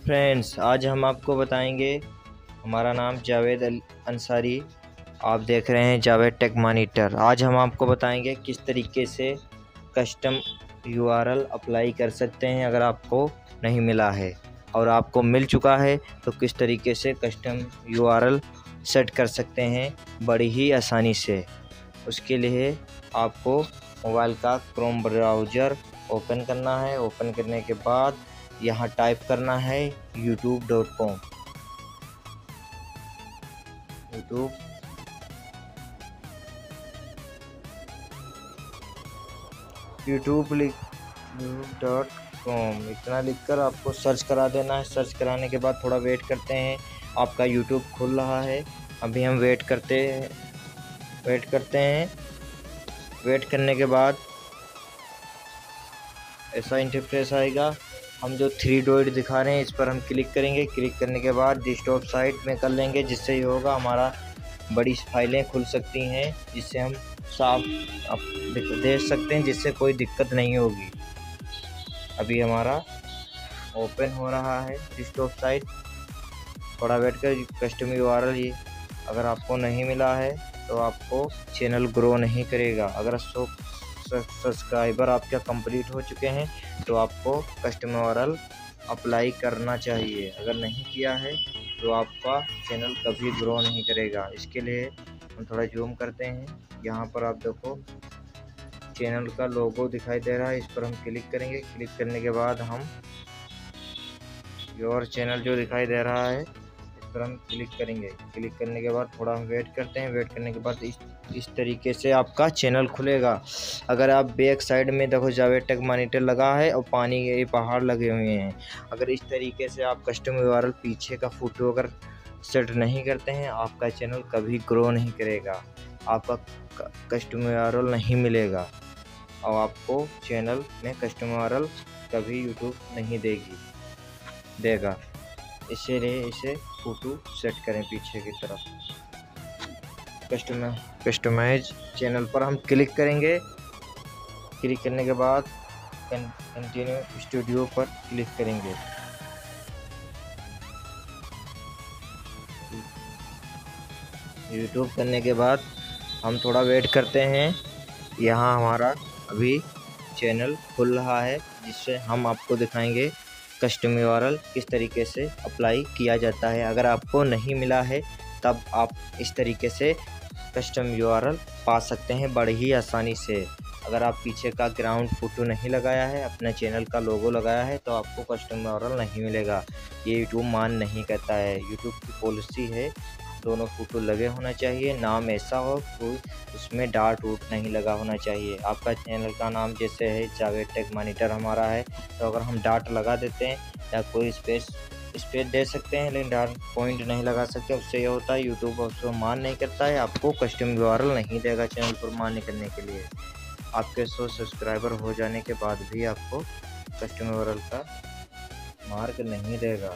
Friends, आज हम आपको बताएंगे। हमारा नाम जावेद अंसारी। आप देख रहे हैं जावेद टेक मॉनिटर। आज हम आपको बताएंगे किस तरीके से कस्टम यूआरएल अप्लाई कर सकते हैं अगर आपको नहीं मिला है, और आपको मिल चुका है तो किस तरीके से कस्टम यूआरएल सेट कर सकते हैं बड़ी ही आसानी से। उसके लिए आपको मोबाइल का क्रोम ब्राउज़र ओपन करना है। ओपन करने के बाद यहाँ टाइप करना है youtube.com। youtube.com इतना लिखकर आपको सर्च करा देना है। सर्च कराने के बाद थोड़ा वेट करते हैं। आपका यूट्यूब खुल रहा है। अभी हम वेट करते हैं। वेट करने के बाद ऐसा इंटरफेस आएगा। हम जो 3 डॉट दिखा रहे हैं इस पर हम क्लिक करेंगे। क्लिक करने के बाद डेस्कटॉप साइट में कर लेंगे, जिससे ये होगा हमारा बड़ी फाइलें खुल सकती हैं, जिससे हम साफ देख सकते हैं, जिससे कोई दिक्कत नहीं होगी। अभी हमारा ओपन हो रहा है डेस्कटॉप साइट। थोड़ा वेट कर। कस्टम यूआरएल ये अगर आपको नहीं मिला है तो आपको चैनल ग्रो नहीं करेगा। अगर सब्सक्राइबर आपका कंप्लीट हो चुके हैं तो आपको कस्टम यूआरएल अप्लाई करना चाहिए। अगर नहीं किया है तो आपका चैनल कभी ग्रो नहीं करेगा। इसके लिए हम थोड़ा जूम करते हैं। यहाँ पर आप देखो चैनल का लोगो दिखाई दे रहा है, इस पर हम क्लिक करेंगे। क्लिक करने के बाद हम योर चैनल जो दिखाई दे रहा है इस पर हम क्लिक करेंगे। क्लिक करने के बाद थोड़ा हम वेट करते हैं। वेट करने के बाद इस तरीके से आपका चैनल खुलेगा। अगर आप बैक साइड में देखो जावेद टेक मॉनिटर लगा है और पानी के पहाड़ लगे हुए हैं। अगर इस तरीके से आप कस्टम यूआरएल पीछे का फोटो अगर सेट नहीं करते हैं, आपका चैनल कभी ग्रो नहीं करेगा। आपका कस्टम यूआरएल नहीं मिलेगा और आपको चैनल में कस्टम यूआरएल कभी यूट्यूब नहीं देगा। इसीलिए इसे फोटो सेट करें पीछे की तरफ। कस्टमाइज चैनल पर हम क्लिक करेंगे। क्लिक करने के बाद कंटिन्यू स्टूडियो पर क्लिक करेंगे। यूट्यूब करने के बाद हम थोड़ा वेट करते हैं। यहाँ हमारा अभी चैनल खुल रहा है, जिससे हम आपको दिखाएंगे कस्टम यूआरएल किस तरीके से अप्लाई किया जाता है। अगर आपको नहीं मिला है तब आप इस तरीके से कस्टम यूआरएल पा सकते हैं बड़ी ही आसानी से। अगर आप पीछे का ग्राउंड फोटो नहीं लगाया है, अपने चैनल का लोगो लगाया है, तो आपको कस्टम यूआरएल नहीं मिलेगा। ये यूट्यूब मान नहीं करता है। यूट्यूब की पॉलिसी है दोनों फोटो लगे होना चाहिए। नाम ऐसा हो कोई उसमें डाट वूट नहीं लगा होना चाहिए। आपका चैनल का नाम जैसे है जावेद टेक मॉनिटर हमारा है, तो अगर हम डाट लगा देते हैं या कोई स्पेस दे सकते हैं, लेकिन डाट पॉइंट नहीं लगा सकते। उससे ये होता है यूट्यूब उसको मान नहीं करता है, आपको कस्टम यूआरएल नहीं देगा चैनल पर मान करने के लिए। आपके 100 सब्सक्राइबर हो जाने के बाद भी आपको कस्टम यूआरएल का मार्क नहीं देगा।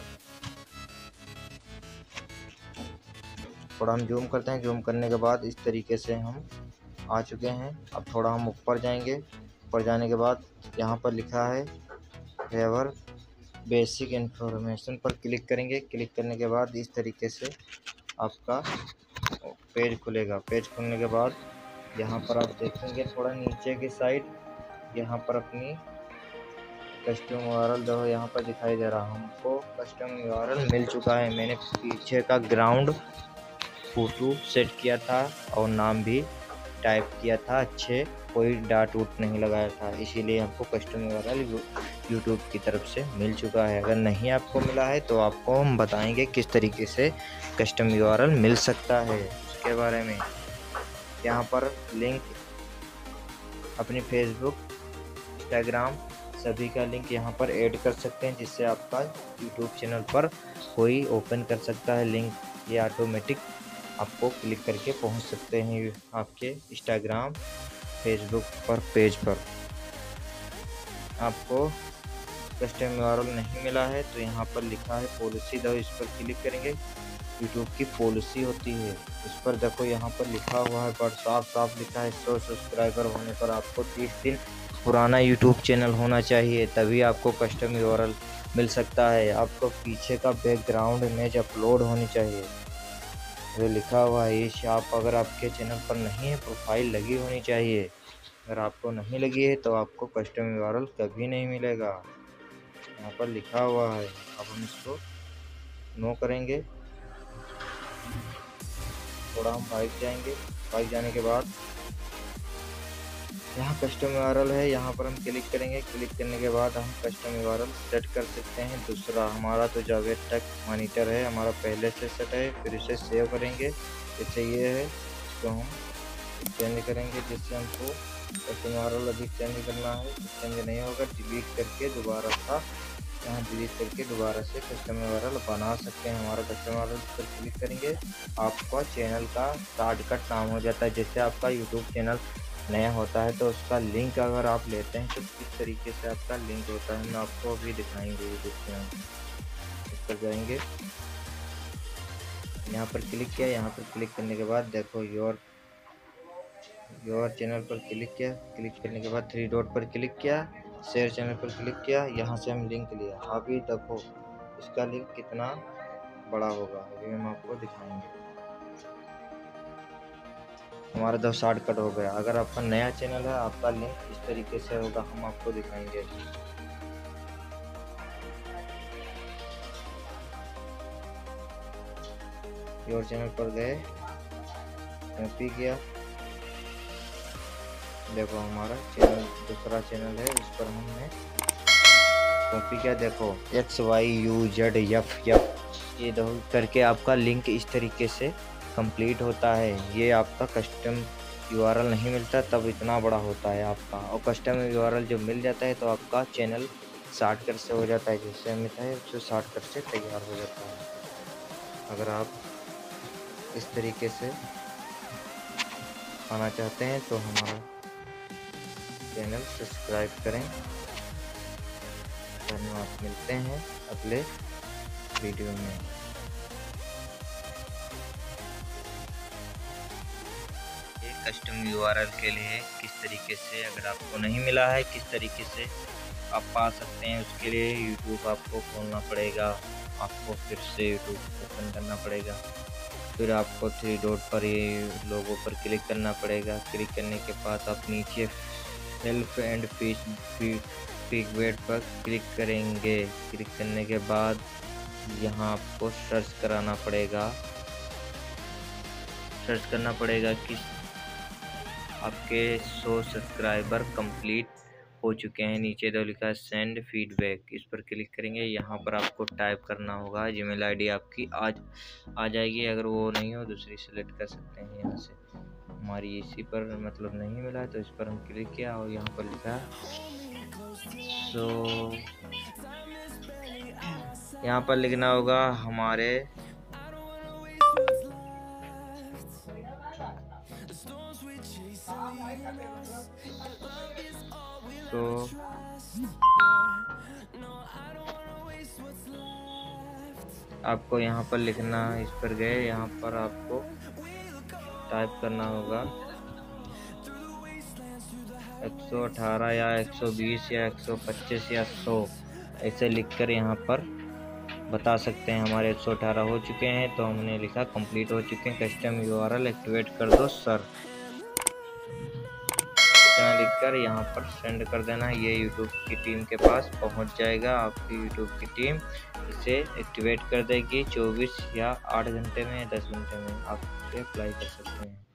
थोड़ा हम जूम करते हैं। जूम करने के बाद इस तरीके से हम आ चुके हैं। अब थोड़ा हम ऊपर जाएंगे। ऊपर जाने के बाद यहाँ पर लिखा है फेवर बेसिक इन्फॉर्मेशन पर क्लिक करेंगे। क्लिक करने के बाद इस तरीके से आपका पेज खुलेगा। पेज खुलने के बाद यहाँ पर आप देखेंगे थोड़ा नीचे की साइड, यहाँ पर अपनी कस्टम यूआरएल जो यहाँ पर दिखाई दे रहा। हमको कस्टम यूआरएल मिल चुका है। मैंने पीछे का ग्राउंड फोटो सेट किया था और नाम भी टाइप किया था अच्छे, कोई डाट वूट नहीं लगाया था। इसीलिए हमको कस्टम यूआरएल यूट्यूब की तरफ से मिल चुका है। अगर नहीं आपको मिला है तो आपको हम बताएंगे किस तरीके से कस्टम यूआरएल मिल सकता है उसके बारे में। यहाँ पर लिंक अपनी फेसबुक, इंस्टाग्राम सभी का लिंक यहाँ पर ऐड कर सकते हैं, जिससे आपका यूट्यूब चैनल पर कोई ओपन कर सकता है लिंक। ये ऑटोमेटिक आपको क्लिक करके पहुंच सकते हैं आपके इंस्टाग्राम, फेसबुक पर पेज पर। आपको कस्टम यूआरएल नहीं मिला है तो यहाँ पर लिखा है पॉलिसी दो, इस पर क्लिक करेंगे। यूट्यूब की पॉलिसी होती है, इस पर देखो यहाँ पर लिखा हुआ है, बड़ा साफ लिखा है 100 सब्सक्राइबर होने पर आपको 30 दिन पुराना यूट्यूब चैनल होना चाहिए, तभी आपको कस्टम यूआरएल मिल सकता है। आपको पीछे का बैकग्राउंड इमेज अपलोड होनी चाहिए, जो लिखा हुआ है ये आप अगर आपके चैनल पर नहीं है प्रोफाइल लगी होनी चाहिए। अगर आपको नहीं लगी है तो आपको कस्टम यूआरएल कभी नहीं मिलेगा। यहाँ पर लिखा हुआ है। अब हम इसको नो करेंगे, थोड़ा हम बाइक जाएंगे। बाइक जाने के बाद यहाँ कस्टम यूआरएल है, यहाँ पर हम क्लिक करेंगे। क्लिक करने के बाद हम कस्टम यूआरएल सेट कर सकते हैं। दूसरा हमारा तो जावेद टेक मॉनिटर है, हमारा पहले से सेट है। फिर इसे सेव करेंगे, जैसे ये है इसको हम चेंज करेंगे, जिससे हमको कस्टम यूआरएल अभी चेंज करना है। चेंज नहीं होगा, डिलीट करके दोबारा था यहाँ डिलीट करके दोबारा से कस्टम यूआरएल बना सकते हैं। हमारा कस्टम यूआरएल पर क्लिक करेंगे, आपका चैनल का शॉर्टकट नाम हो जाता है। जैसे आपका यूट्यूब चैनल नया होता है तो उसका लिंक अगर आप लेते हैं तो किस तरीके से आपका लिंक होता है, हम आपको अभी दिखाएंगे। यूट्यूब चैनल इस पर जाएंगे, यहाँ पर क्लिक किया। यहाँ पर क्लिक करने के बाद देखो योर चैनल पर क्लिक किया। क्लिक करने के बाद थ्री डॉट पर क्लिक किया, शेयर चैनल पर क्लिक किया। यहाँ से हम लिंक लिया। अभी देखो इसका लिंक कितना बड़ा होगा, अभी हम आपको दिखाएंगे। हमारा तो शॉर्टकट हो गया। अगर आपका नया चैनल है, आपका लिंक इस तरीके से होगा, हम आपको दिखाएंगे। योर चैनल पर गए, कॉपी किया। देखो हमारा चैनल दूसरा चैनल है, इस पर हमने कॉपी किया। देखो XYUZF ये दो करके आपका लिंक इस तरीके से कंप्लीट होता है। ये आपका कस्टम यूआरएल नहीं मिलता तब इतना बड़ा होता है आपका, और कस्टम यूआरएल जब मिल जाता है तो आपका चैनल शॉर्टकट से हो जाता है। जैसे मिलता है जो शॉर्टकट से तैयार हो जाता है। अगर आप इस तरीके से आना चाहते हैं तो हमारा चैनल सब्सक्राइब करें। धन्यवाद, मिलते हैं अगले वीडियो में। कस्टम यूआरएल के लिए किस तरीके से, अगर आपको नहीं मिला है किस तरीके से आप पा सकते हैं, उसके लिए यूट्यूब आपको खोलना पड़ेगा। आपको फिर से यूट्यूब ओपन करना पड़ेगा, फिर आपको थ्री डॉट पर ये लोगो पर क्लिक करना पड़ेगा। क्लिक करने के बाद आप नीचे हेल्प एंड फीडबैक पर क्लिक करेंगे। क्लिक करने के बाद यहाँ आपको सर्च करना पड़ेगा कि आपके 100 सब्सक्राइबर कंप्लीट हो चुके हैं। नीचे तो लिखा है सेंड फीडबैक, इस पर क्लिक करेंगे। यहाँ पर आपको टाइप करना होगा, जीमेल आईडी आपकी आज आ जाएगी। अगर वो नहीं हो दूसरी सेलेक्ट कर सकते हैं। यहाँ से हमारी इसी पर मतलब नहीं मिला तो इस पर हम क्लिक किया और यहाँ पर लिखा तो यहाँ पर लिखना होगा हमारे तो आपको यहाँ पर लिखना, इस पर गए, यहाँ पर आपको टाइप करना होगा 118 या 120 या 125 या 100 ऐसे लिखकर यहाँ पर बता सकते हैं। हमारे 118 हो चुके हैं तो हमने लिखा कंप्लीट हो चुके हैं। कस्टम यूआरएल एक्टिवेट कर दो सर, इतना लिखकर यहाँ पर सेंड कर देना। ये यूट्यूब की टीम के पास पहुँच जाएगा। आपकी यूट्यूब की टीम इसे एक्टिवेट कर देगी 24 या 8 घंटे में या 10 घंटे में आप इसे अप्लाई कर सकते हैं।